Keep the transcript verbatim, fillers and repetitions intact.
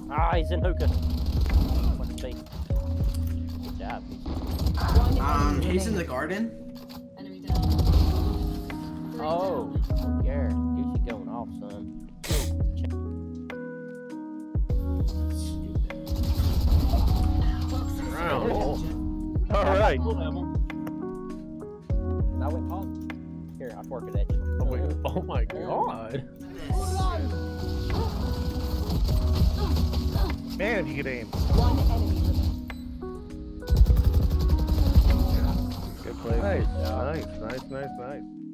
Ah, he's in hookah. What a face. Good job. Um, he's in the garden. Enemy down. Oh, Garrett, Goosey going off, son. Round. All right. And I went pause. Here, I fork it at you. Oh, wait. Oh my god. Man, if you could aim. One enemy remaining. Good play. Nice. Nice, nice, nice, nice.